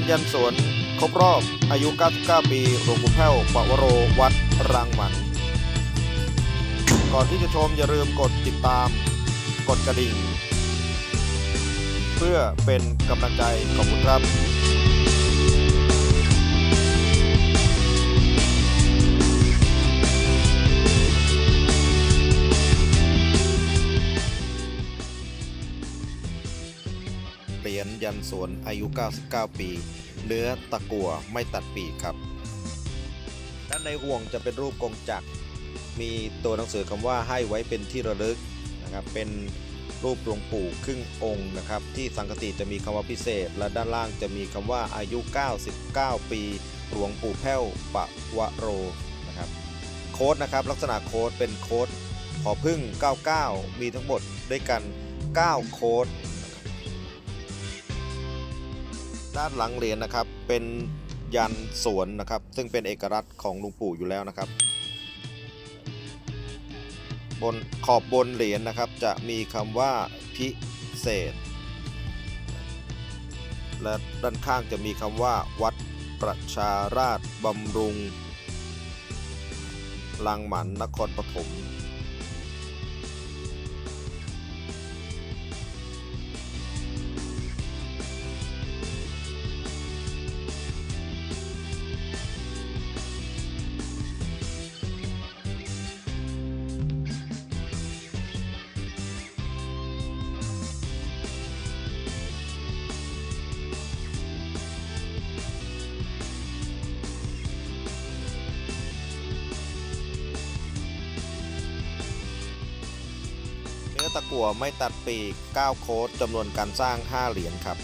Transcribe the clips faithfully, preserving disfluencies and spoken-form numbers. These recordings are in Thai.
ยันสวนครบรอบอายุเก้าสิบเก้าปีหลวงปู่แพ้วปวโรวัดรังหมันก่อนที่จะชมอย่าลืมกดติดตามกดกระดิ่งเพื่อเป็นกำลังใจขอบคุณครับเหรียญยันสวนอายุเก้าสิบเก้าปีเนื้อตะกั่วไม่ตัดปีกครับด้านในห่วงจะเป็นรูปกงจักรมีตัวหนังสือคำว่าให้ไว้เป็นที่ระลึกนะครับเป็นรูปหลวงปู่ครึ่งองค์นะครับที่สังกติจะมีคำว่าพิเศษและด้านล่างจะมีคำว่าอายุเก้าสิบเก้าปีหลวงปู่แพ้วปวโรนะครับโค้ดนะครับลักษณะโค้ดเป็นโค้ดผอพึ่งเก้าสิบเก้ามีทั้งหมดด้วยกันเก้าโค้ดด้านหลังเหรียญนะครับเป็นยันสวนนะครับซึ่งเป็นเอกลักษณ์ของหลวงปู่อยู่แล้วนะครับบนขอบบนเหรียญนะครับจะมีคำว่าพิเศษและด้านข้างจะมีคำว่าวัดประชาราษฎร์บำรุงรังหมันนครปฐมเนื้อตะกั่วไม่ตัดปีกเก้าโค้ดจำนวนการสร้างห้าเหรียญครับ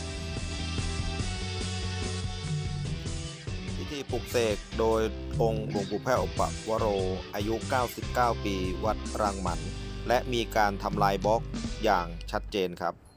พิธีปลุกเสกโดยองค์หลวงปู่แพ้วปวโรอายุเก้าสิบเก้าปีวัดรังหมันและมีการทำลายบล็อกอย่างชัดเจนครับ